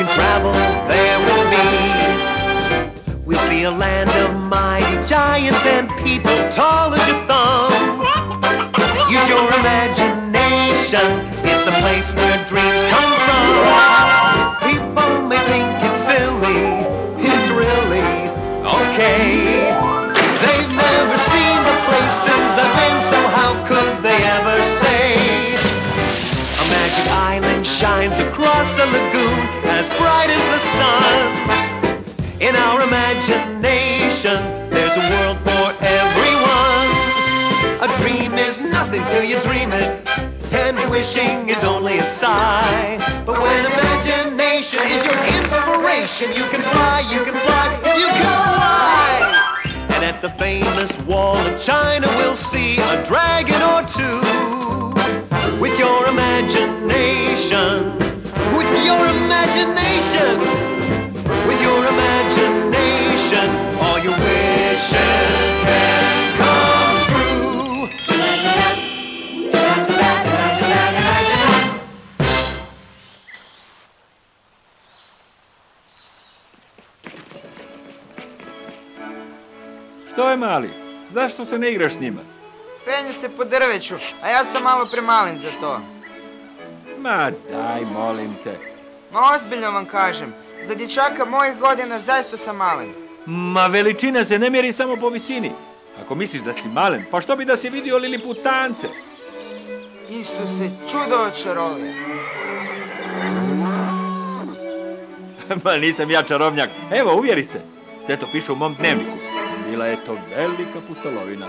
travel there will be. We'll see a land of mighty giants and people tall as your thumb. Use your imagination, it's a place where dreams come from. People may think it's silly, it's really okay. They've never seen the places I've been, so how could they ever say? A magic island shines across a lagoon as bright as the sun. In our imagination, there's a world for everyone. A dream is nothing till you dream it, and wishing is only a sigh. But when imagination is your inspiration, you can fly, you can fly, you can fly. And at the famous wall of China, we'll see a dragon or two. With your imagination, with your imagination, with your imagination, all your wishes can come true. Što je mali? Zašto se ne igraš s njima? Penju se po drveću, a ja sam malo premalim za to. Ma daj, molim te. Ma ozbiljno vam kažem, za dječaka mojih godina zaista sam malen. Ma veličina se ne mjeri samo po visini. Ako misliš da si malen, pa što bi da si vidio liliputance? Isuse, čudo očarovije. Ma nisam ja čarobnjak. Evo, uvjeri se. Sve to piše u mom dnevniku. Bila je to velika pustolovina.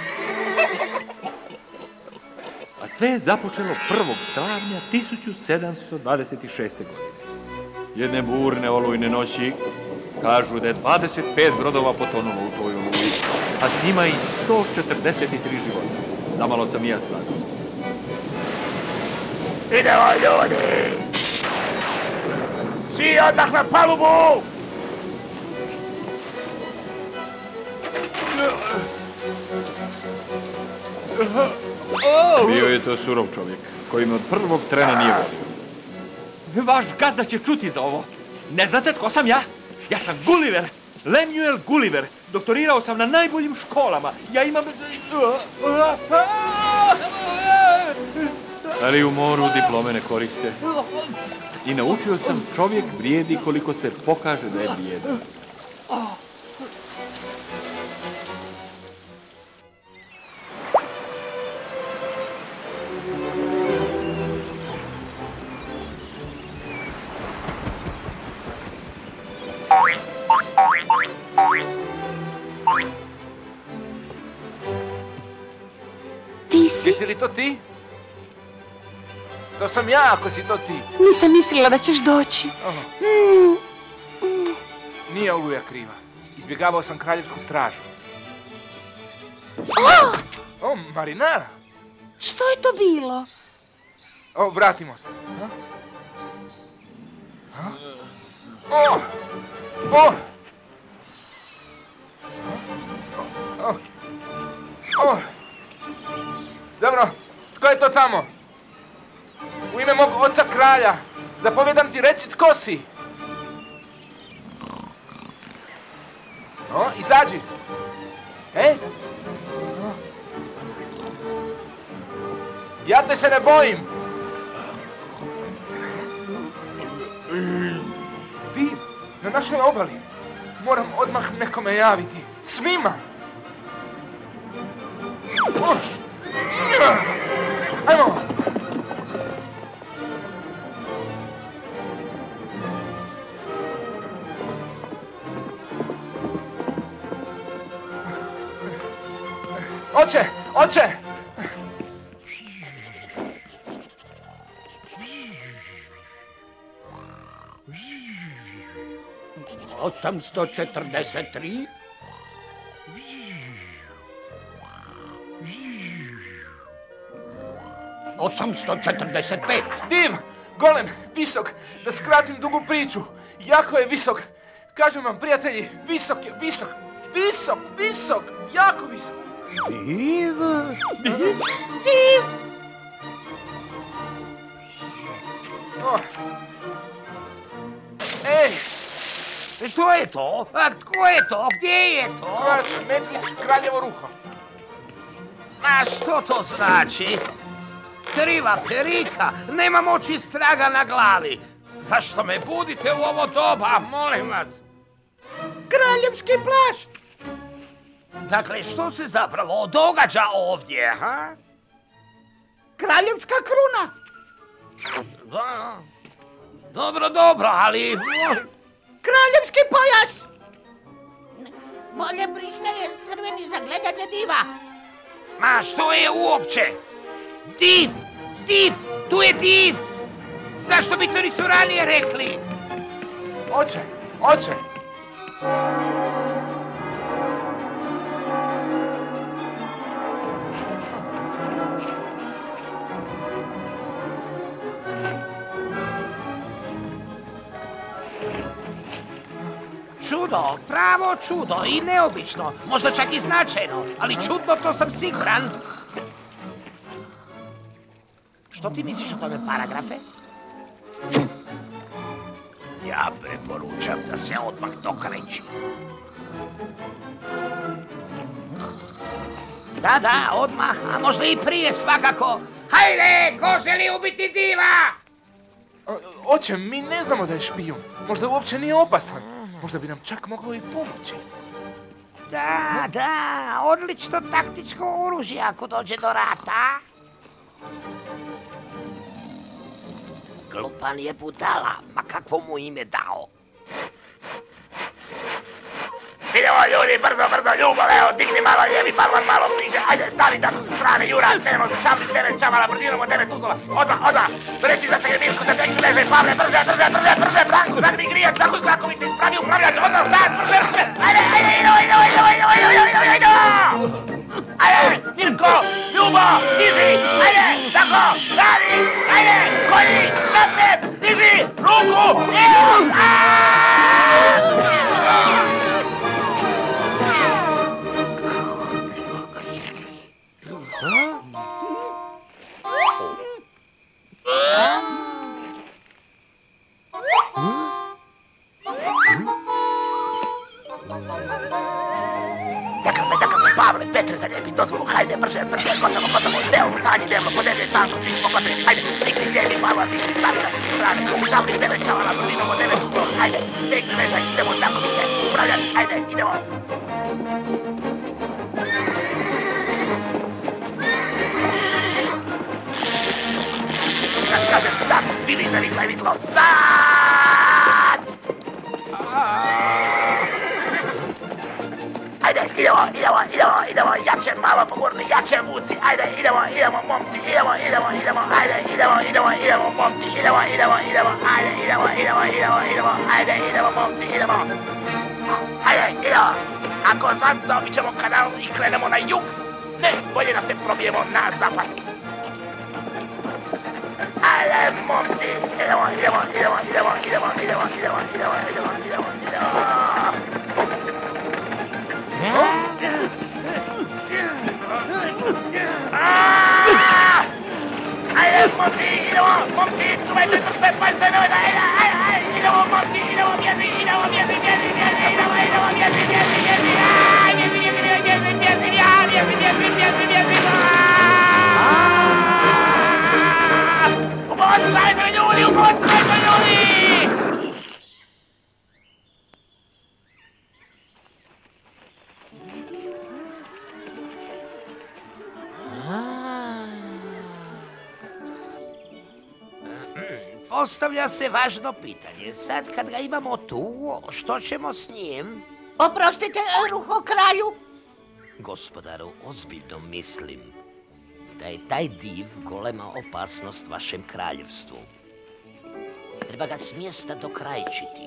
A sve je započelo 1. travnja 1726. godine. Jedne burne olujne noći kažu da je 25 brodova potonulo u toj oluji, a s njima i 143 života. Zamalo sam i ja stvarnost. Idemo, ljudi! Svi odmah na palubu! Bio je to surov čovjek, koji me od prvog trena nije volio. Vaš gazda će čuti za ovo. Ne znate tko sam ja? Ja sam Gulliver, Lemuel Gulliver. Doktorirao sam na najboljim školama. Ja imam... Ali u moru diplome ne koriste. I naučio sam, čovjek vrijedi koliko se pokaže da je vrijedan. Ti si? Jesi li to ti? To sam ja ako si to ti. Nisam mislila da ćeš doći. Nije Oluja kriva. Izbjegavao sam kraljevsku stražu. O, marinara. Što je to bilo? O, vratimo se. O! O! O! O! Dobro, tko je to tamo? U ime mog oca kralja, zapovjedam ti reci tko si. No, izađi. Ja te se ne bojim. Div, na našoj obali. Moram odmah nekome javiti. Svima. Ajmo. Oče, oče! 843. Div! Golem! Visok! Da skratim dugu priču. Jako je visok. Kažem vam, prijatelji, visok je, visok. Visok, visok, jako visok. Div? Div! Div! Ej! Što je to? A tko je to? Gdje je to? Kralj Medvić, kraljevo ruho. A što to znači? Kriva perika, nemam oči straga na glavi. Zašto me budite u ovo doba, molim vas? Kraljevski plašt. Dakle, što se zapravo događa ovdje, ha? Kraljevska kruna. Da. Dobro, ali... Kraljevski pojas. Bolje pristaje crveni za gledanje diva. Ma što je uopće? Div, tu je div. Zašto bi to nisu ranije rekli? Oče. Čudo, pravo čudo i neobično, možda čak i značajno, ali čudno to sam siguran. Što ti misliš o tome, paragrafe? Ja preporučam da se odmah dokreći. Da, odmah, a možda i prije svakako. Hajde, ko želi ubiti diva? Oče, mi ne znamo da je špijun. Možda uopće nije opasan. Možda bi nam čak moglo i pomoći. Da, odlično taktičko oružje ako dođe do rata. Glupan je budala, ma kakvo mu ime dao. Idemo ljudi, brzo, ljubav, evo, digni malo lijevi balvan, malo bliže, ajde, stavi da smo sa strane, Jura, nemamo se čavli s 9 čavala, brzinom od 9 uzlova, odmah, bresi za tebe, Mirko, za tebe, leže, Pavle, brže, Branko, zadmi grijac, Zakuj Kaković, ispravi upravljač, odmah sad, brže, ajde, idemo! Ajde, Mirko, Ljubo, diži, ajde, tako, radi, ajde, konji, napred, diži, ruku, Zakrpe, Pavle, Petre, zalijepi dozvolu, hajde, brže, gotovo, Deo, stani, Devlo, podebljaj tanko, svi smo gotovi, hajde, digni lijevi balvan, više stavi nas sa strane, čavli 9 čavala, brzinom od 9 uzlova, hajde, digni ležaj, idemo Stankoviće, upravljač, hajde, idemo. Kad kažem sad, vidi se vitla i vitlo, sad! Ajde, idemo, jače malo pogurni, jače vuci, ajde, idemo, momci, idemo, ajde, idemo, momci, idemo, ajde, idemo, momci, idemo. Ajde, idemo, ako sad zaobićemo kanal i krenemo na jug, ne, bolje da se probijemo na zapad. Ajde, momci, idemo. Ajde, momci, čuvajte to sve, pazite, ajde, idemo, momci, idemo, mjerni, Upozoravajte ljudi! Postavlja se važno pitanje. Sad kad ga imamo tu, što ćemo s njim? Oprostite, ruho kralju. Gospodaru, ozbiljno mislim da je taj div golema opasnost vašem kraljevstvu. Treba ga s mjesta dokrajčiti.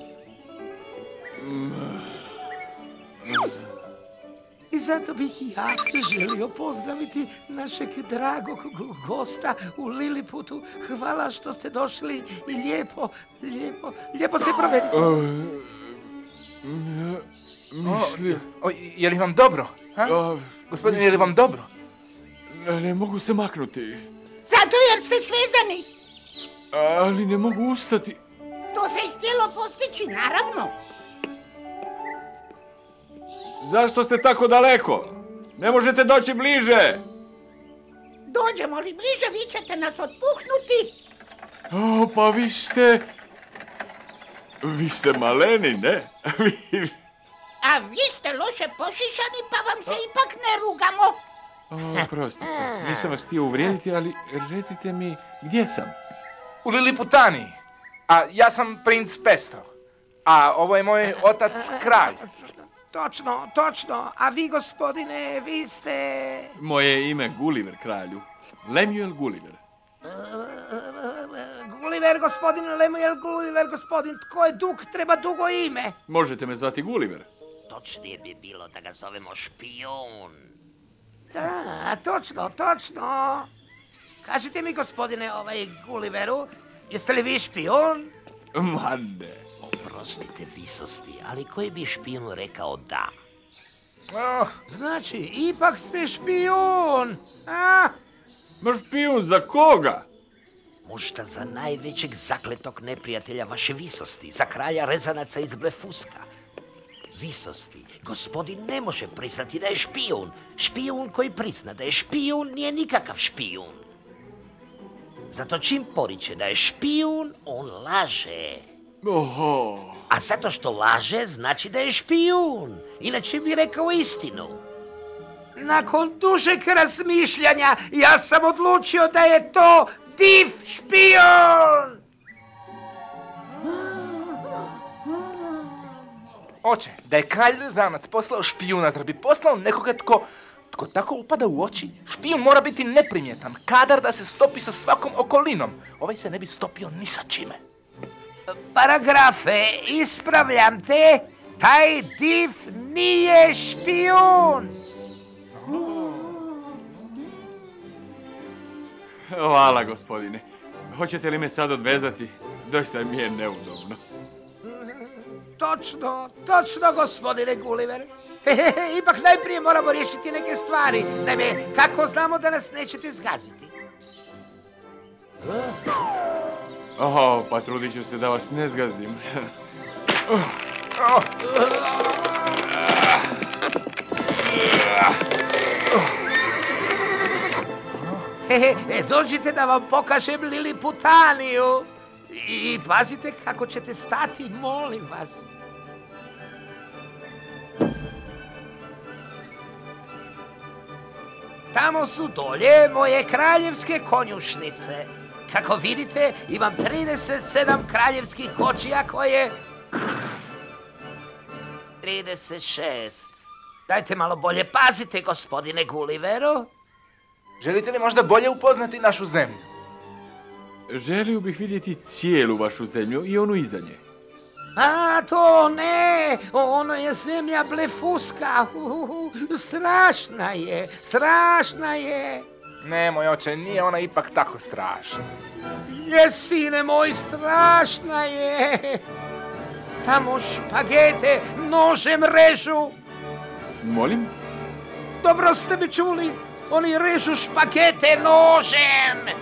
I zato bih ja želio pozdraviti našeg dragog gosta u Liliputu. Hvala što ste došli i lijepo se provedite. Mislim... Je li vam dobro? Gospodine, je li vam dobro? Ne mogu se maknuti. Zato jer ste svezani. Ali ne mogu ustati. To se i htjelo postići, naravno. Zašto ste tako daleko? Ne možete doći bliže. Dođemo li bliže, vi ćete nas otpuhnuti. O, pa vi ste maleni, ne? A vi ste loše pošišani, pa vam se ipak ne rugamo. Prostite, nisam vas htio uvrijediti, ali recite mi, gdje sam? U Liliputaniji. A ja sam princ Pestor. A ovo je moj otac kralj. Točno. A vi, gospodine, vi ste... Moje je ime Gulliver, kralju. Lemuel Gulliver. Gulliver, gospodin, Lemuel Gulliver, gospodin. Tko je dug, treba dugo ime. Možete me zvati Gulliver. Točnije bi bilo da ga zovemo špijun. Da, točno. Kažite mi, gospodine, Gulliveru, jeste li vi špijun? Ma ne. Oprostite, visosti, ali koji bi špijun rekao da? Oh, Znači, ipak ste špijun, a? Ma špijun za koga? Možda za najvećeg zakletog neprijatelja vaše visosti, za kralja rezanaca iz Blefuska. Visosti, gospodin ne može priznati da je špijun. Špijun koji prizna da je špijun nije nikakav špijun. Zato čim poriče da je špijun, on laže. Oho. A zato što laže, znači da je špijun. Inače bi rekao istinu. Nakon dužeg razmišljanja, ja sam odlučio da je to div špijun! Oče, da je kralj rezanac poslao špijuna, zar bi poslao nekoga tko tako upada u oči? Špijun mora biti neprimjetan, kadar da se stopi sa svakom okolinom. Ovaj se ne bi stopio ni sa čime. Paragrafe, ispravljam te, taj div nije špijun. Hvala, gospodine. Hoćete li me sad odvezati? Doista mi je neudobno. Točno, gospodine Gulliver. Ipak najprije moramo riješiti neke stvari. Naime, kako znamo da nas nećete zgaziti? Pa trudit ću se da vas ne zgazim. Dođite da vam pokažem Liliputaniju. I pazite kako ćete stati, molim vas. Tamo su dolje moje kraljevske konjušnice. Kako vidite, imam 37 kraljevskih kočija koje... 36. Dajte malo bolje pazite, gospodine Gulliveru. Želite li možda bolje upoznati našu zemlju? Želio bih vidjeti cijelu vašu zemlju i onu iza nje. A, to ne! Ono je zemlja Blefuska. Strašna je. Ne, moj oče, nije ona ipak tako strašna. Je, sine moj, strašna je. Tamo špagete nožem režu. Molim? Dobro ste mi čuli. Oni režu špagete nožem.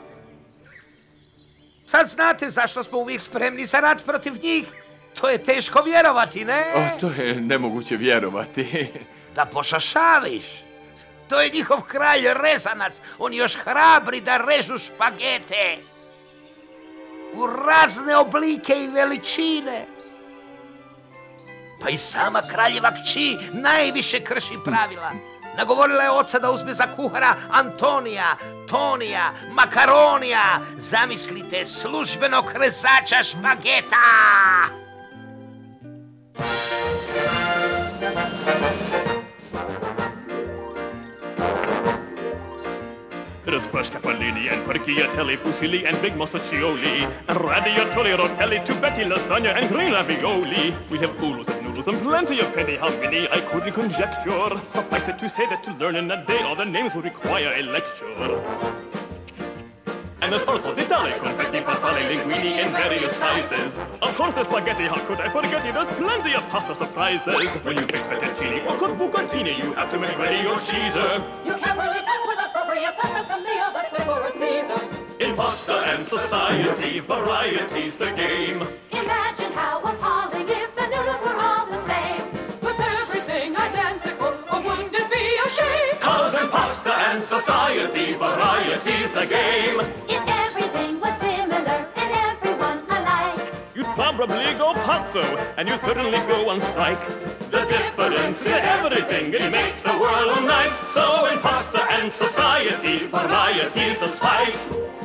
Sad znate zašto smo uvijek spremni za rat protiv njih. To je teško vjerovati, ne? To je nemoguće vjerovati. Da pošašališ. To je njihov kralj rezanac. Oni još hrabri da režu špagete. U razne oblike i veličine. Pa i sama kraljeva kći najviše krši pravila. Nagovorila je oca da uzme za kuhara Antonija, Tonija, Makaronija. Zamislite, službenog rezača špageta! Fresh capellini and perchiatelli, fusilli and big mostaccioli, and radiatoli, rotelli, tubetti, lasagna and green ravioli. We have oodles of noodles and plenty of penny. How many I couldn't conjecture. Suffice it to say that to learn in a day all the names would require a lecture. And as far as Italy, confetti, farfalle, linguini in various sizes. Of course there's spaghetti, how could I forget it? There's plenty of pasta surprises. When you fix fettuccine or cook bucatini, you have to make ready your cheeser. You carefully taste with appropriate sauce, that's a meal that's fit for a season. In pasta and society, variety's the game. Imagine how appalling if the noodles were all the same. With everything identical, oh, wouldn't it be a shame? 'Cause in pasta and society, variety's the game. If everything was similar and everyone alike. You'd probably go pazzo, and you certainly go on strike. The difference is everything, it makes the world nice. So in pasta and society, variety's the spice.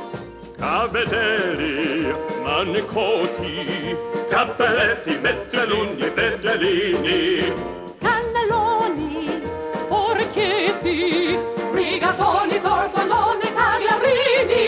Cavatelli, manicotti, cappelletti, mezzaluni, fetellini. Cannelloni, porchetti, rigatoni, tortelloni, tagliarini.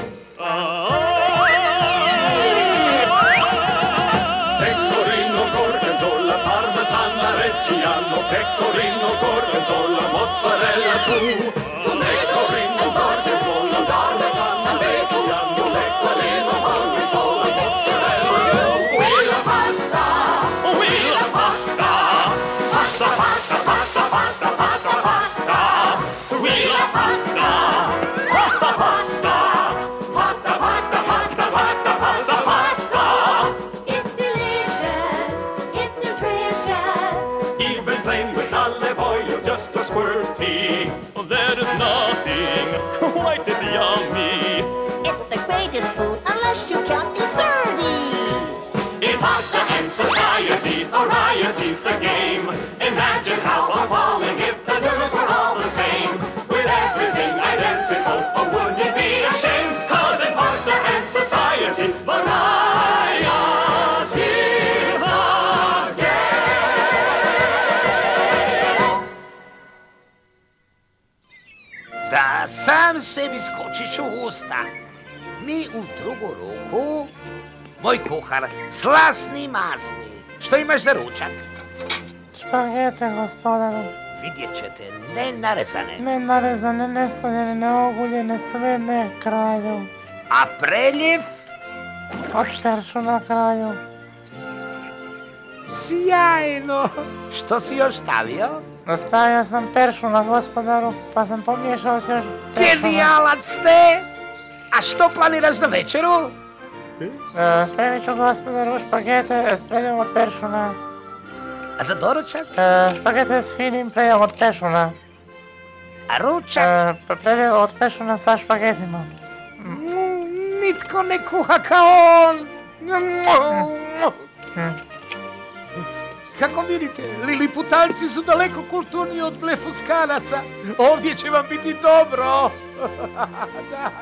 Pecorino, gorgonzola, parmesana, reggiano, pecorino, gorgonzola, mozzarella tu. Pecorino, gorgonzola, parmesana, reggiano, pecorino, gorgonzola, mozzarella. We love pasta, we love pasta, pasta, pasta, pasta, pasta, pasta, pasta. We love pasta, pasta, pasta, pasta, pasta, pasta, pasta, pasta, pasta. It's delicious, it's nutritious. Even plain with olive oil, just a squirty. There is nothing quite as yummy. It's the greatest food unless you count your sturdy. In pasta and society, variety's the game. Imagine how appalling if the noodles were all the same. With everything identical, oh, wouldn't it be a shame? 'Cause in pasta and society, variety's the game. Da sam sebi skočiš u usta. Mi u drugu ruku, moj kuhar, slasni masni. Što imaš za ručak? Špagete, gospodaru. Vidjet ćete, ne narezane. Ne narezane, ne soljene, ne oguljene, sve ne, kralju. A preljev? Od peršu na kraju. Sjajno! Što si još stavio? Ostavio sam peršuna, gospodaru, pa sam pomiješao s još peršuna. Genijalac, ne! A što planiraš za večeru? Spremit ću, gospodaru, špagete s predjelom od peršuna. A za doručak? Špagete s finim predjelom od peršuna. A ručak? Predjel od peršuna sa špagetima. Nitko ne kuha kao on! Kako vidite, liliputanci su daleko kulturniji od blefuskanaca. Ovdje će vam biti dobro. Da.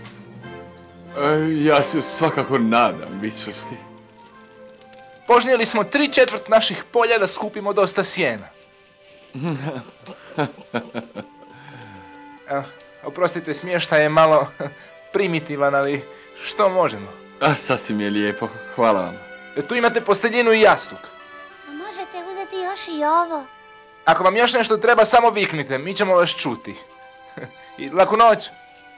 Ja se svakako nadam, visosti. Požnjeli smo 3/4 naših polja da skupimo dosta sjena. Oprostite, smještaj je malo primitivan, ali što možemo? Sasvim je lijepo, hvala vam. Tu imate posteljinu i jastuk. Možete uzeti još i ovo. Ako vam još nešto treba, samo viknite, mi ćemo vas čuti. I laku noć.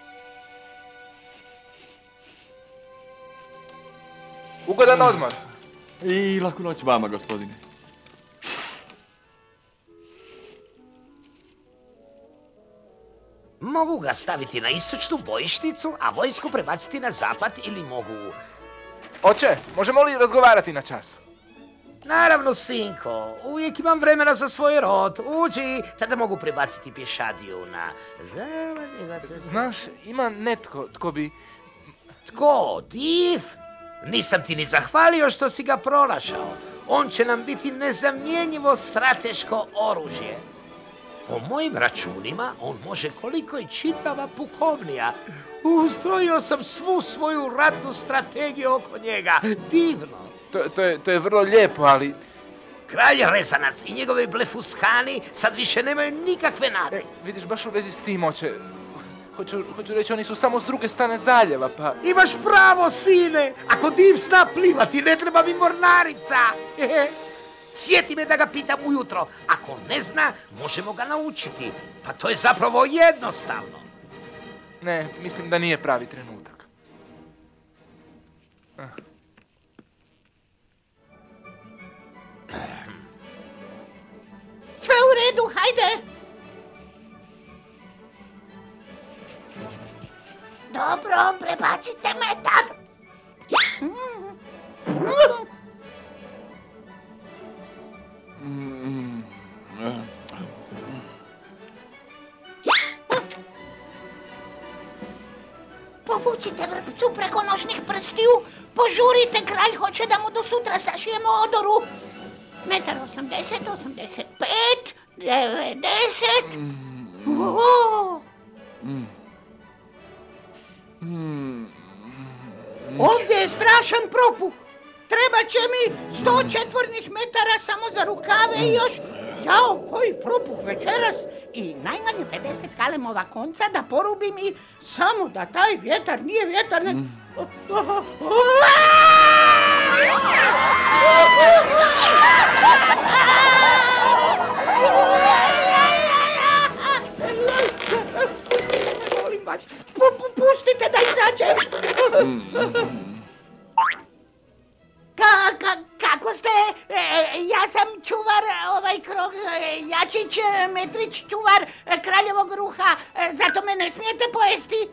Ugodan odmor. I laku noć vama, gospodine. Mogu ga staviti na istočnu bojišnicu, a vojsku prebaciti na zapad ili mogu... Oče, možemo li razgovarati na čas? Naravno, sinko, uvijek imam vremena za svoj rod. Uđi, tada mogu prebaciti pješadiju na... Znaš, ima netko tko bi... Tko? Div? Nisam ti ni zahvalio što si ga pronašao. On će nam biti nezamjenjivo strateško oružje. Po mojim računima, on može koliko i čitava pukovnija. Ustrojio sam svu svoju ratnu strategiju oko njega. Divno. To je vrlo lijepo, ali... Kralj Rezanac i njegovi blefuskani sad više nemaju nikakve nade. Vidiš, baš u vezi s tim, oče... Hoću reći, oni su samo s druge strane zaljeva, pa... Imaš pravo, sine! Ako div zna plivati, ne treba mi mornarica! Sjeti me da ga pitam ujutro. Ako ne zna, možemo ga naučiti. Pa to je zapravo jednostavno. Ne, mislim da nije pravi trenutak. Sve u redu, hajde! Dobro, prebacite metar. Povucite vrpcu preko nožnih prstiju, požurite, kralj hoće da mu do sutra sašijemo odoru. 1,80 m, 85, 90. Ovdje je strašan propuh. Treba će mi 100 četvornih metara samo za rukave i još... Jao, koji propuh večeras! I najmanje 50 kalemova konca da porubim i samo da taj vjetar nije vjetar... Molim vas, pustite da izađem! Kako ste? Ja sam čuvar, Jačić, Metrić, čuvar kraljevog ruha, zato me ne smijete pojesti?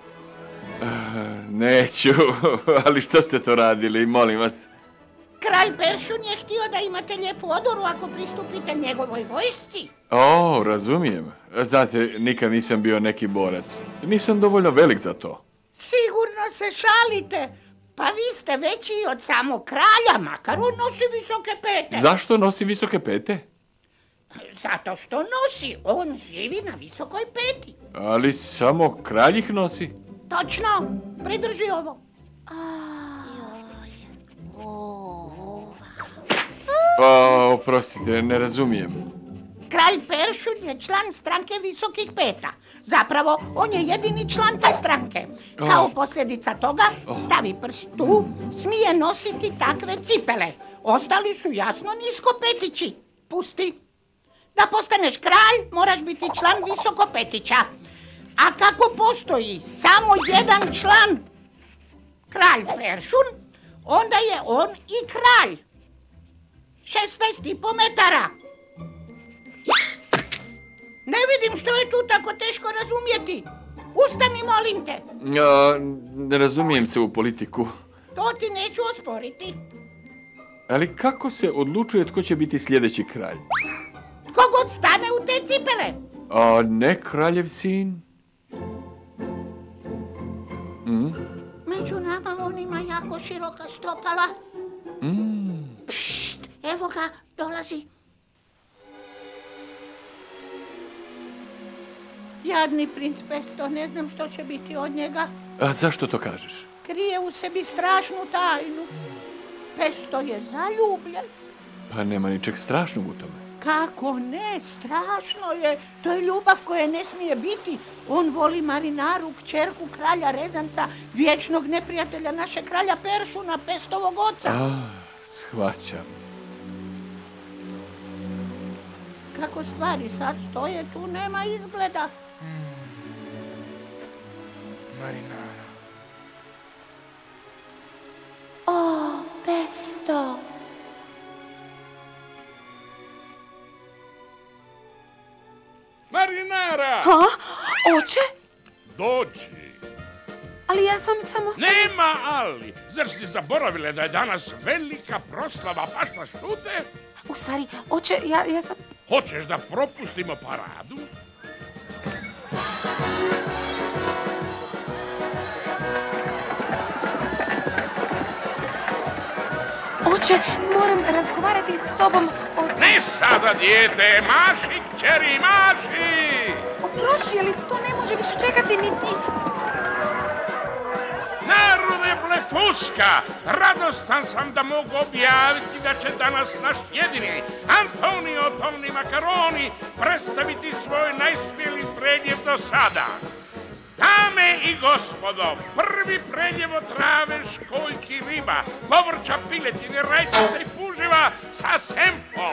Neću, ali što ste to radili, molim vas? Kralj Peršun je htio da imate lijepu odoru ako pristupite njegovoj vojsci. O, razumijem. Znate, nikad nisam bio neki borac. Nisam dovoljno velik za to. Sigurno se šalite. Pa vi ste veći od samog kralja, makar on nosi visoke pete. Zašto nosi visoke pete? Zato što nosi, on živi na visokoj peti. Ali samo kralj ih nosi. Točno, pridrži ovo. Oprostite, ne razumijem. Kralj Peršun je član stranke visokih peta. Zapravo, on je jedini član te stranke. Kao posljedica toga, stavi prst tu, smije nositi takve cipele. Ostali su jasno niskopetići. Pusti. Da postaneš kralj, moraš biti član visokopetića. A kako postoji samo jedan član, kralj Peršun, onda je on i kralj. 16,5 metara. Ne vidim što je tu tako teško razumjeti. Ustani, molim te. Ne razumijem se u politiku. To ti neću osporiti. Ali kako se odlučuje tko će biti sljedeći kralj? Tko god stane u te cipele. A ne kraljev sin? Među nama on ima jako široka stopala. Pšt, evo ga, dolazi. Jadni princ Pesto, ne znam što će biti od njega. A zašto to kažeš? Krije u sebi strašnu tajnu. Pesto je zaljubljen. Pa nema ničeg strašnog u tome. Kako ne, strašno je. To je ljubav koja ne smije biti. On voli Marinaru, kćerku kralja Rezanca, vječnog neprijatelja naše kralja Peršuna, Pestovog oca. Shvaćam. Kako stvari sad stoje, tu nema izgleda. Marinara. O, Pesto. Marinara! Ha? Oče? Dođi. Ali ja sam samo... Nema ali. Zar si zaboravile da je danas velika proslava pašta Šute? U stvari, oče, ja sam... Hoćeš da propustimo paradu? Oče, moram razgovarati s tobom o... Ne sada, dijete! Maši, kćeri, maši! Oprosti, ali to ne može više čekati niti... Narode blefuska! Radostan sam da mogu objaviti da će danas naš jedini Antonio Toni Makaroni predstaviti svoj najsmjeliji predjev do sada. Dame i gospodo, prvi predjev od trave, školjki, riba, povrća, piletine, rajčice i puživa sa senfom.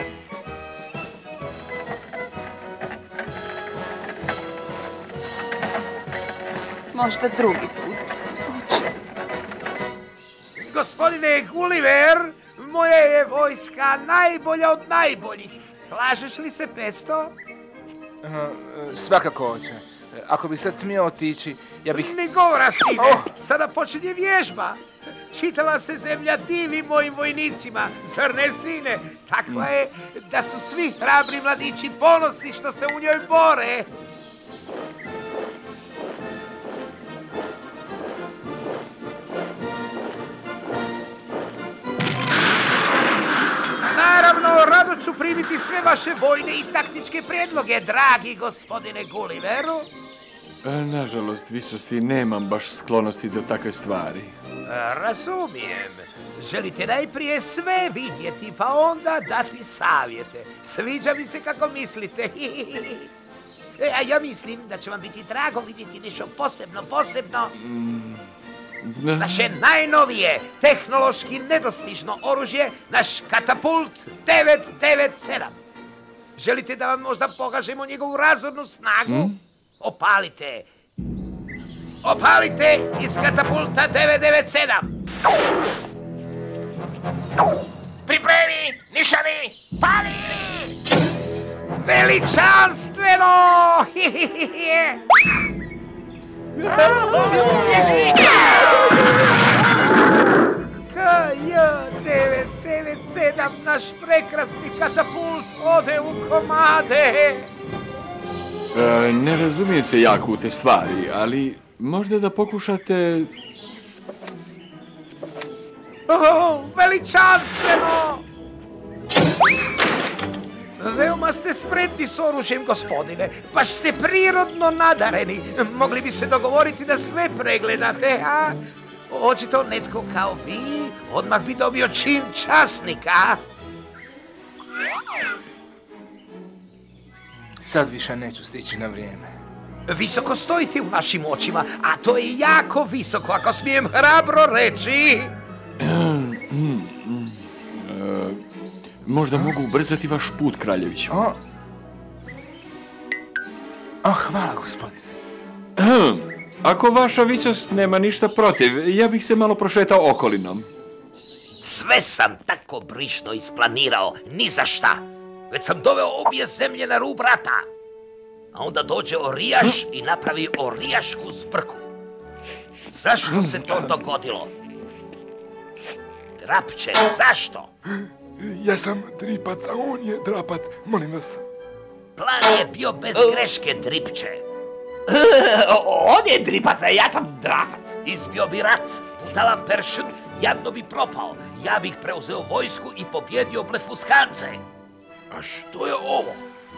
Možda drugi put. Oče. Gospodine Gulliver, moja je vojska najbolja od najboljih. Slažeš li se, Pesto? Svakako, oče. Ako bih sad smio otići, ja bih... Ne govora, sine. Sada počinje vježba. Čitava se zemlja divi mojim vojnicima. Zar ne, sine? Takva je da su svi hrabri mladići ponosni što se u njoj bore. primiti sve vaše vojne i taktičke prijedloge, dragi gospodine Gulliveru. Nažalost, visosti, nemam baš sklonosti za takve stvari. Razumijem. Želite najprije sve vidjeti, pa onda dati savjete. Sviđa mi se kako mislite. A ja mislim da će vam biti drago vidjeti nešto posebno. Naše najnovije, tehnološki nedostižno oružje, naš katapult 997. Želite da vam možda pokažemo njegovu razornu snagu? Opalite iz katapulta 997. Pripremi, nišani, pali! Veličanstveno! KJ997, naš prekrasni katapult, ode u komade. Ne razumijem se jako u te stvari, ali možda da pokušate... Veličanstveno! Veoma ste spretni s oružjem, gospodine. Baš ste prirodno nadareni. Mogli bi se dogovoriti da sve pregledate, a? Očito netko kao vi odmah bi dobio čin časnika. Sad više neću stići na vrijeme. Visoko stojite u našim očima, a to je jako visoko, ako smijem hrabro reći. Možda mogu ubrzati vaš put, kraljević. Hvala, gospodine. Ako vaša visost nema ništa protiv, ja bih se malo prošetao okolinom. Sve sam tako brižno isplanirao, ni za šta. Već sam doveo obje zemlje na rub rata. A onda dođe orijaš i napravi orijašku zbrku. Zašto se to dogodilo? Drapče, zašto? Ja sam dripac, a on je drapac, molim vas. Plan je bio bez greške, Dripče. On je dripac, a ja sam drapac. Izbio bi rat, budala Peršun, jadno bi propao. Ja bih preuzeo vojsku i pobjedio blefuskance. A što je ovo?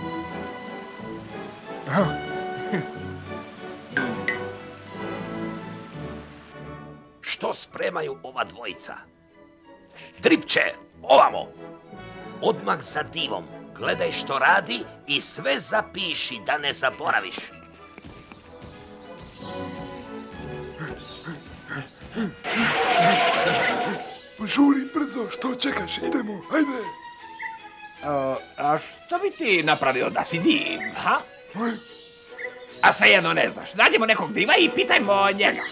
Što spremaju ova dvojica? Dripče, ovamo! Odmah za divom. Gledaj što radi i sve zapiši da ne zaboraviš. Požuri brzo, što čekaš? Idemo, ajde! A što bi ti napravio da si div, ha? A svejedno ne znaš. Nađemo nekog diva i pitajmo njega.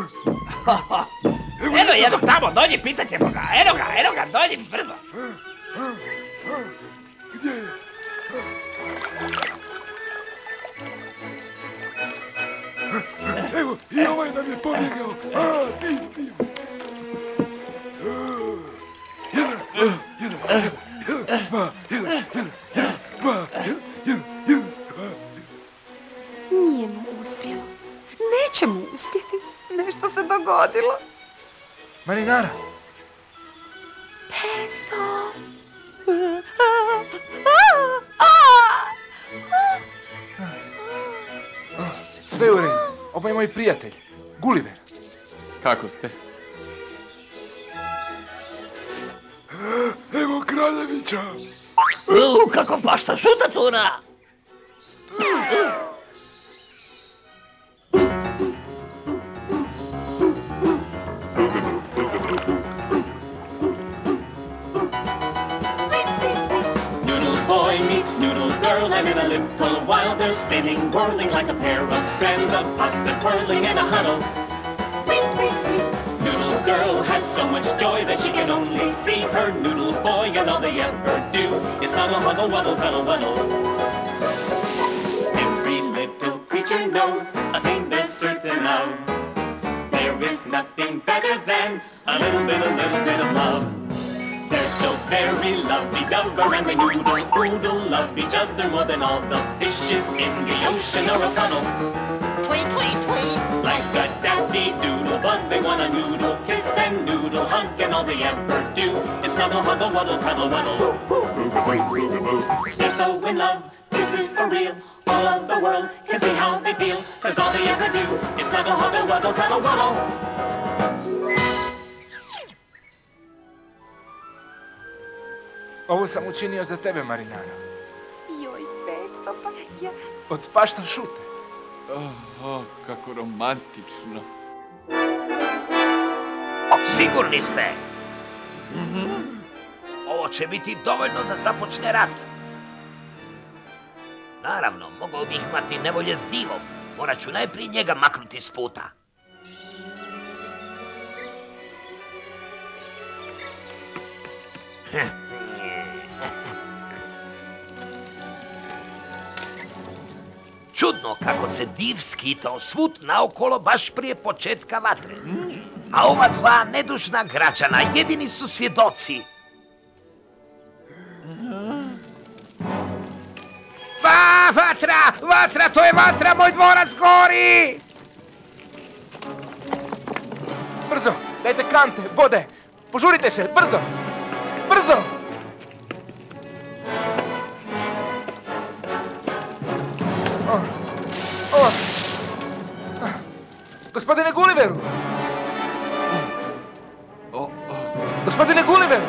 Eno jednog tamo, dođi, pitat ćemo ga. Eno ga, dođi brzo. Gdje je? Evo, i ovaj nam je pobjegao. Div. Jedan, dva. Nije mu uspjelo. Neće mu uspjeti. Nešto se dogodilo. Marinara. Pesto. Sve u redu. Ovo je moj prijatelj, Gulliver. Kako ste? Evo kraljevića. Kako pašta šutatura! Boy meets noodle girl, and in a little while they're spinning, whirling like a pair of strands of pasta twirling in a huddle. Noodle girl has so much joy that she can only see her noodle boy, and all they ever do is snuggle, huggle, wuggle, cuddle, wuddle. Every little creature knows a thing they're certain of. There is nothing better than a little bit of love. They're so very lovey-dovey, and they noodle, love each other more than all the fishes in the ocean or a puddle. Tweet, tweet, tweet. Like a daffy doodle bug, they want a noodle kiss and and noodle hug, and all they ever do is snuggle, huggle, wuddle, cuddle, wuddle. They're so in love, is this for real? All of the world can see how they feel, 'cause all they ever do is snuggle, huggle, wuddle, cuddle, wuddle. Ovo sam učinio za tebe, Marinara. Joj, Pesto, pa ja... Od pašta šute. Kako romantično. Sigurni ste? Ovo će biti dovoljno da započne rat. Naravno, mogao bih imati nevolje s divom. Morat ću najprije njega maknuti s puta. Čudno kako se div skitao svud naokolo baš prije početka vatre. A ova dva nedužna građana jedini su svjedoci. Vatra, to je vatra, moj dvorac gori! Brzo, dajte kante, vode, požurite se, brzo, brzo! Gospodine Gulliveru! Gospodine Gulliveru!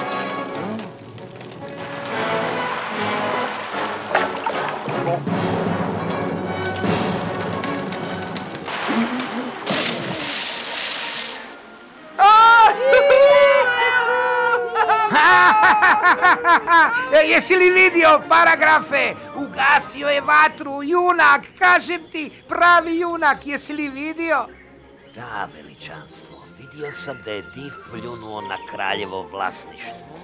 Jesi li vidio paragrafe? Ugasio je vatru, junak, kažem ti, pravi junak, jesi li vidio? Da, veličanstvo, vidio sam da je div pljunuo na kraljevo vlasništvo.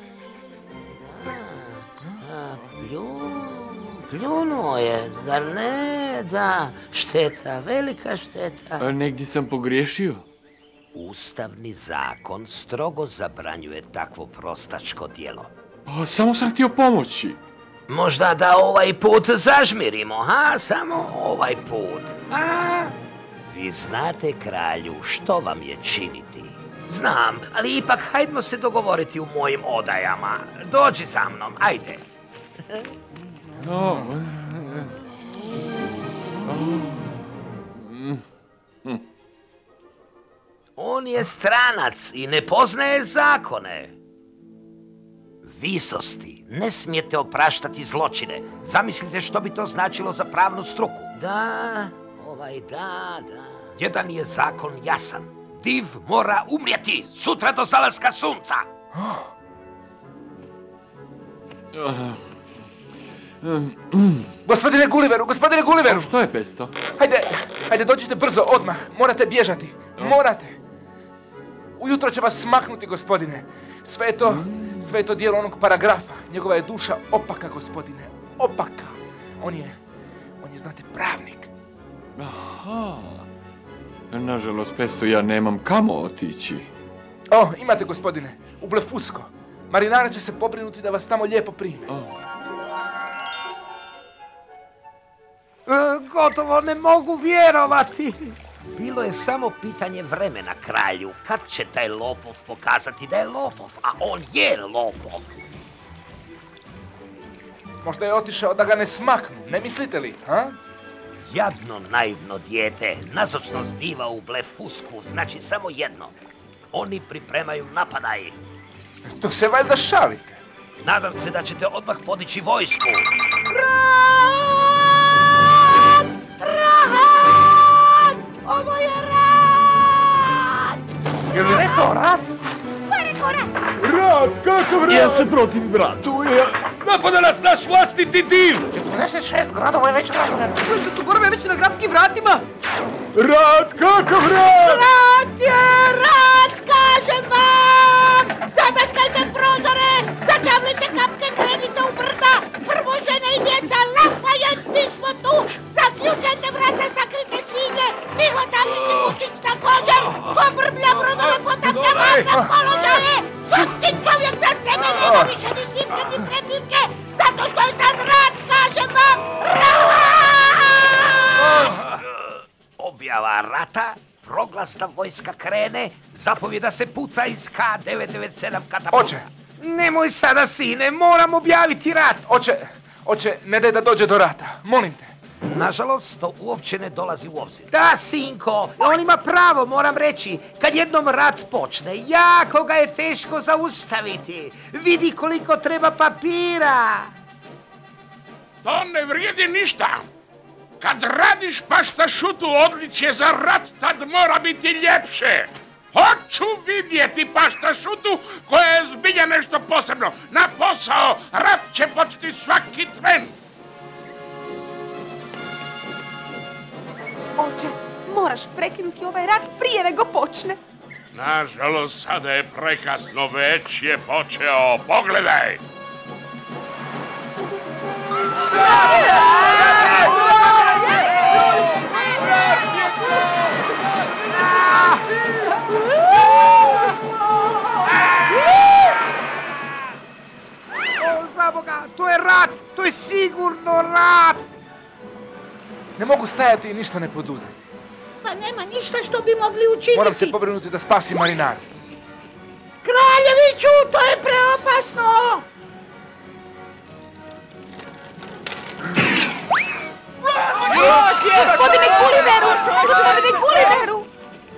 Pljunuo je, zar ne? Da, šteta, velika šteta. Negdje sam pogriješio. Ustavni zakon strogo zabranjuje takvo prostačko djelo. Pa samo sam htio pomoći. Možda da ovaj put zažmirimo, ha? Samo ovaj put, ha? Vi znate, kralju, što vam je činiti. Znam, ali ipak hajdmo se dogovoriti u mojim odajama. Dođi za mnom, ajde. On je stranac i ne poznaje zakone. Visosti, ne smijete opraštati zločine. Zamislite što bi to značilo za pravnu struku. Da. Jedan je zakon jasan. Div mora umrijeti sutra do zalaska sunca. Gospodine Gulliveru! Što je, Pesto? Hajde, dođite brzo, odmah. Morate bježati. Morate. Ujutro će vas smaknuti, gospodine. Sve je to dijelo onog paragrafa. Njegova je duša opaka, gospodine. Opaka. On je, znate, pravnik. Aha. Nažalost, Pesto, ja nemam kamo otići. Imate, gospodine. U Blefusko. Marinara će se pobrinuti da vas tamo lijepo prime. Gotovo ne mogu vjerovati. Bilo je samo pitanje vremena, kralju. Kad će taj lopov pokazati da je lopov, a on je lopov? Možda je otišao da ga ne smaknu, ne mislite li, ha? Jadno naivno dijete, nazočnost diva u Blefusku znači samo jedno. Oni pripremaju napadaj. To se valjda šalite. Nadam se da ćete odmah podići vojsku. Rat! Ovo je rat! Je li rekao rat? Ko je rekao rat? Rat, kakav rat? Ja se protivim ratu, Napada nas naš vlastiti div! 46 gradova je već razoreno. Čujte, su borbe već na gradskim vratima. Rat, kakav rat? Rat je rat, kažem vam! Zatačkajte prozore, začavljite kapke, krenite u brda. Prvo žene i djeca, lampaje, mi smo tu. Zaključajte vrata, sakrite svinje. Mihotavnici Vučić također. Ko brblja brodove, potapnja vas na položaje. Svaki čovjek za sebe nema više ni svirke ni prepirke. Zato što je sad rat, kažem vam, rat! Objava rata proglašena glasna vojska krene, zapovjeda se puca iz K997 katapulta. Oče! Nemoj sada, sine, moram objaviti rat. Oče, ne daj da dođe do rata, molim te. Nažalost, to uopće ne dolazi u obzir. Da, sinko, on ima pravo, moram reći. Kad jednom rat počne, jako ga je teško zaustaviti. Vidi koliko treba papira. To ne vrijedi ništa. Kad radiš paštašutu odličje za rat, tad mora biti ljepše. Hoću vidjeti paštašutu koja je zbilja nešto posebno. Na posao, rat će početi svaki tren. Oče, moraš prekinuti ovaj rat prije nego počne. Nažalost, sada je prekasno, već je počeo. Pogledaj! O, za Boga, to je rat! To je sigurno rat! Ne mogu stajati i ništa ne poduzeti. Pa nema ništa što bi mogli učiniti. Moram se pobrinuti da spasim Marinara. Kraljeviću, to je preopasno! Gospodine Gulliveru!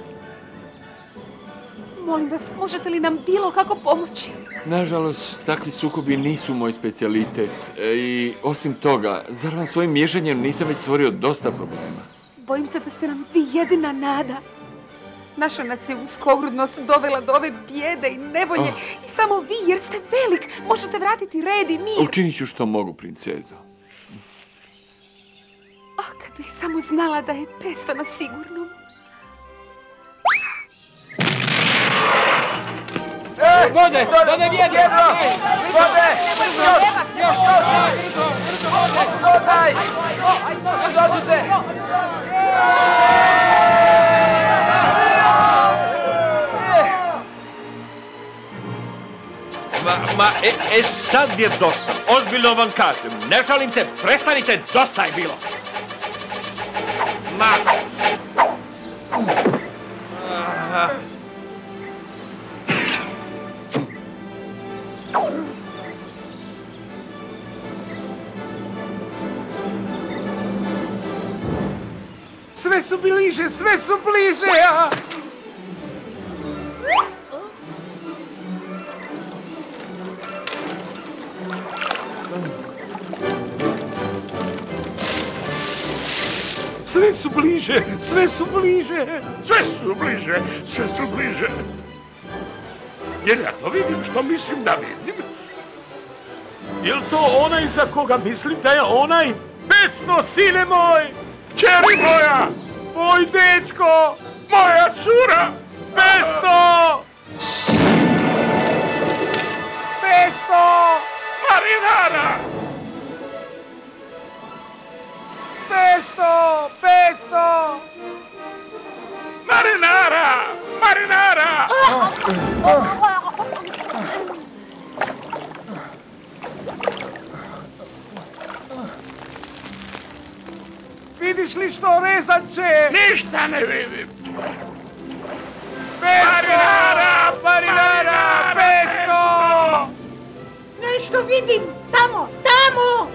Molim vas, možete li nam bilo kako pomoći? Nažalost, takvi sukobi nisu moj specijalitet. I osim toga, zar vam svojim miješanjem nisam već stvorio dosta problema? Bojim se da ste nam vi jedina nada. Naša nas je uskogrudnost dovela do ove bijede i nevolje. I samo vi, jer ste velik, možete vratiti red i mir. Učinit ću što mogu, princezo. Kad bih samo znala da je Pesto na sigurnom. Vode vjetra! Vode! Još! Vodaj! Dođite! Sad je dosta. Ozbiljno vam kažem. Ne šalim se, prestanite, dosta je bilo. Sve su bliže, sve su bliže! Sve su bliže, sve su bliže! Sve su bliže, sve su bliže. Jel ja to vidim što mislim da vidim? Jel to onaj za koga mislim da je onaj? Pesto, sine moj! Čeri moja! Moj dečko! Moja cura! Pesto! Pesto! Marinara! Pesto! Pesto! Marinara! Marinara! Vidiš li što, rezanče? Ništa ne vidim. Marinara! Marinara! Pesto! Nešto vidim! Tamo! Tamo!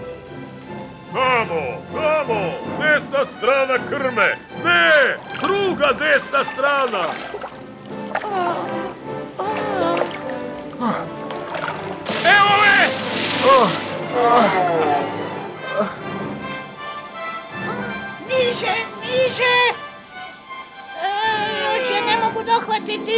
Tamo! Desna strana krme! Ne! Druga desna strana! Evo me! Niže! Niže! Još je ne mogu dohvatiti.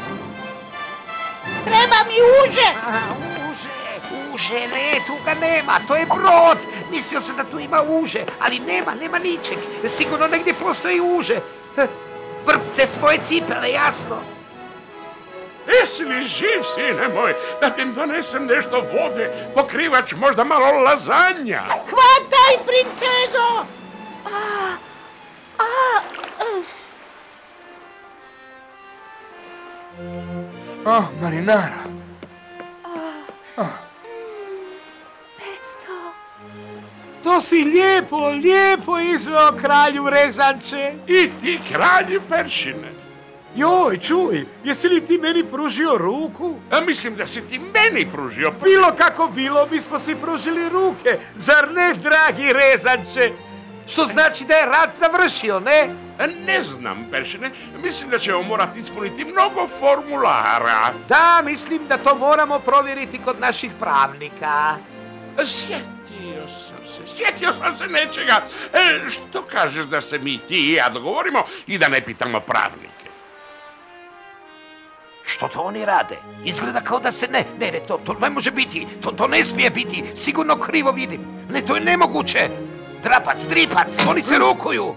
Treba mi uže! Uže, ne, tu ga nema, to je brod. Mislio sam da tu ima uže, ali nema ničeg. Sigurno negdje postoji uže. Vrpce s moje cipele, jasno. Jesi li živ, sine moj, da ti donesem nešto vode, pokrivač, možda malo lazanja? Hvataj, princezo! Marinara. Pesto. To si lijepo izveo kralju rezanče. I ti kralji peršine. Joj, čuj, jesi li ti meni pružio ruku? A mislim da si ti meni pružio. Bilo kako bilo, mi smo si pružili ruke, zar ne, dragi rezanče? Što znači da je rat završio, ne? Ne znam, Peršine, mislim da ćemo morati ispuniti mnogo formulara. Da, mislim da to moramo provjeriti kod naših pravnika. Sjetio sam se nečega. Što kažeš da se mi, ti i ja dogovorimo i da ne pitamo pravnike? Što to oni rade? Izgleda kao da se ne, to ne može biti, to ne smije biti, sigurno krivo vidim. Ne, to je nemoguće. Drapac, Dripac, oni se rukuju.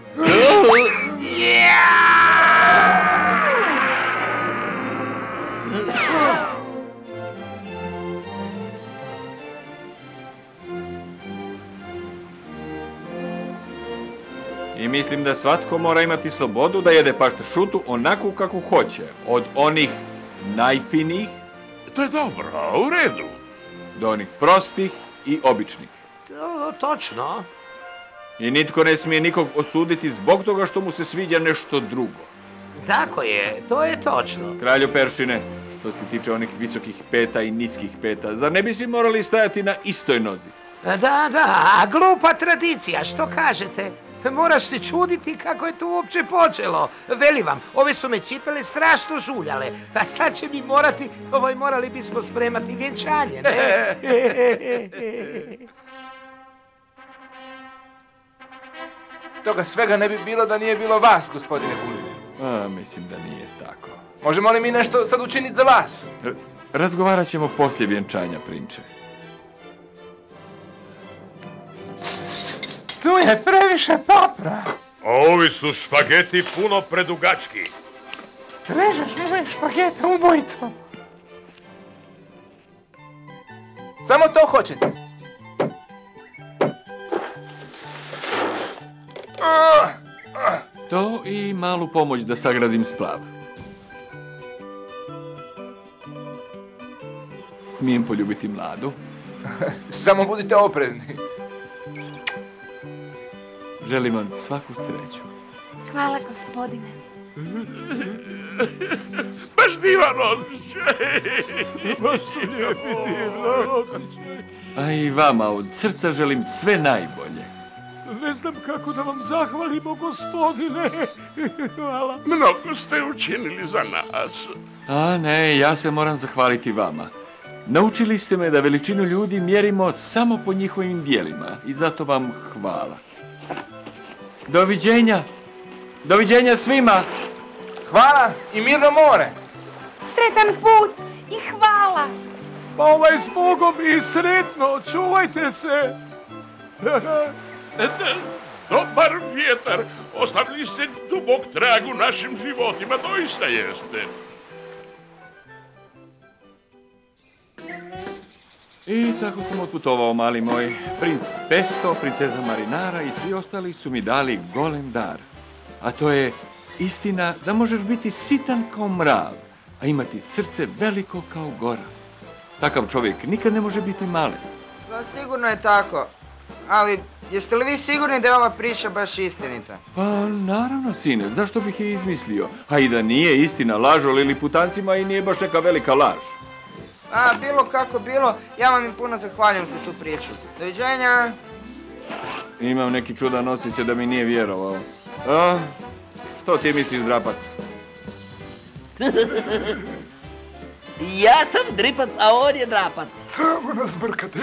I mislim da svatko mora imati slobodu da jede paštašutu onako kako hoće. Od onih najfinijih... To je dobro, u redu. Do onih prostih i običnih. Točno. I nitko ne smije nikog osuditi zbog toga što mu se sviđa nešto drugo. Tako je, to je točno. Kralju Peršine, što se tiče onih visokih peta i niskih peta, zar ne bi svi morali stajati na istoj nozi? Da, glupa tradicija, što kažete? Moraš se čuditi kako je to uopće počelo. Veli vam, ove su me cipele strašno žuljale, a sad će mi morali bismo spremati vjenčanje, ne? Toga svega ne bi bilo da nije bilo vas, gospodine Gulliver. Mislim da nije tako. Možemo li mi nešto sad učiniti za vas? Razgovarat ćemo poslije vjenčanja, prinče. Tu je previše papra. A ovi su špageti puno predugački. Režeš mi ove špagete ubojicom. Samo to hoćete. To i malu pomoć da sagradim splav. Smijem poljubiti mladu? Samo budite oprezni. Želim vam svaku sreću. Hvala, gospodine. Baš divan osjećaj. Baš su lijepi, divan osjećaj. A i vama od srca želim sve najbolje. Ne znam kako da vam zahvalimo, gospodine. Hvala. Mnogo ste učinili za nas. A ne, ja se moram zahvaliti vama. Naučili ste me da veličinu ljudi mjerimo samo po njihovim dijelima i zato vam hvala. Doviđenja. Doviđenja svima. Hvala i mirno more. Sretan put i hvala. Pa ovaj s Bogom i sretno, čuvajte se. Dobar vjetar, ostavili ste dubok trag u našim životima, doista jeste. I tako sam otputovao, mali moj. Princ Pesto, princeza Marinara i svi ostali su mi dali golem dar. A to je istina da možeš biti sitan kao mrav, a imati srce veliko kao gora. Takav čovjek nikad ne može biti malen. Pa sigurno je tako. Ali jeste li vi sigurni da je ova priča baš istinita? Pa naravno, sine, zašto bih je izmislio? A i da nije istina, lažo liliputancima i nije baš neka velika laž. A, bilo kako bilo, ja vam im puno zahvaljujem za tu priču. Doviđenja. Imam neki čudan osjećaj da mi nije vjerovao. A, što ti misliš, Drapac? Ja sam Dripac, a on je Drapac. Samo nas brkate.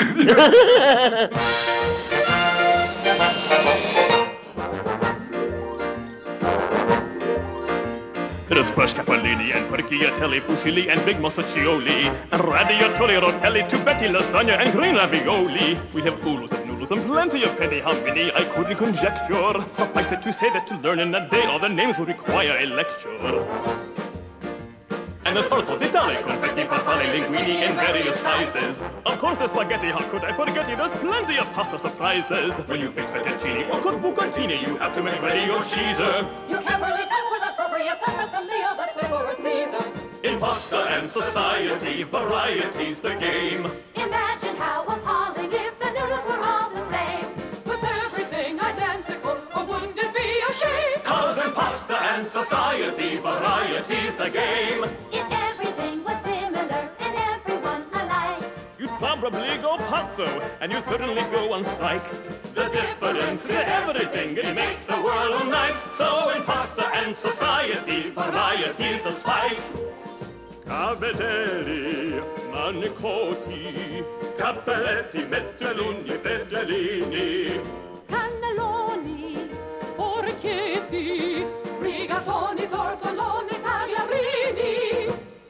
There's Fresh Capellini and Perchiatelli, Fusilli and Big Mostaccioli, and Radiatoli, Rotelli, Tubetti, Lasagna and Green Ravioli. We have oodles of noodles and plenty of penny how many I couldn't conjecture. Suffice it to say that to learn in a day all the names would require a lecture. And as far as Italy, confetti, farfalle, linguini in various sizes. Of course there's spaghetti, how could I forget it? There's plenty of pasta surprises. When you fix fettuccine or cook bucatini, you have to make ready your cheeser. You carefully taste with appropriate sauce, that's a meal that's fit for a season. In pasta and society, variety's the game. Imagine how appalling if the noodles were all the same. With everything identical, or wouldn't it be a shame? 'Cause in pasta and society, society, variety's the game. If everything was similar and everyone alike, You'd probably go pazzo, and you'd certainly go on strike. The difference is everything, it makes the world nice. So in pasta and society, variety's the spice. Cavatelli, manicoti, cappelletti, mezzaluni, fedellini. cannelloni, porchetti, rigatoni, tortoloni, tagliarini.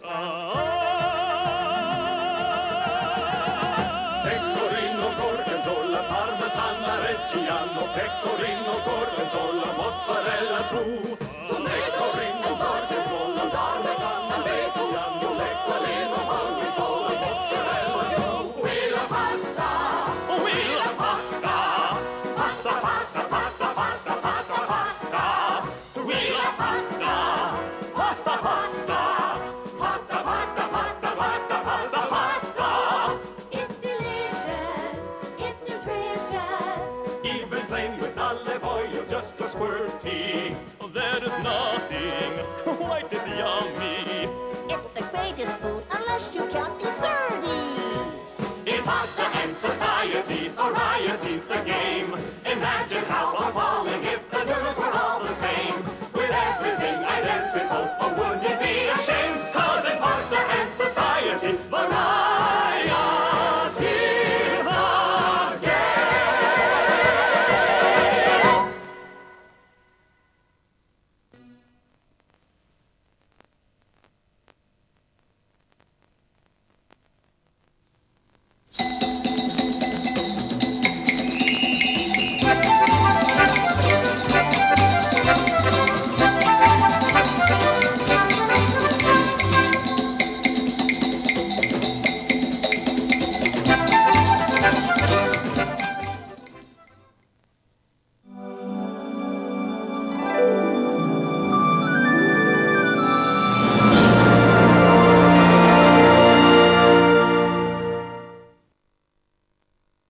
Pecorino, gorgonzola, parmesan, reggiano, pecorino, gorgonzola, mozzarella tu. Pecorino, gorgonzola, parmesan, reggiano, pecorino, gorgonzola, mozzarella tu. We la pasta, we la pasta, pasta, pasta, pasta, pasta, pasta, pasta. We la pasta, pasta, pasta, pasta, pasta, pasta, pasta, pasta, pasta. It's delicious, it's nutritious. Even plain with olive oil, just a squirty. There is nothing quite as yummy. It's the greatest food unless you count the sturdy. In pasta and society, variety's the game.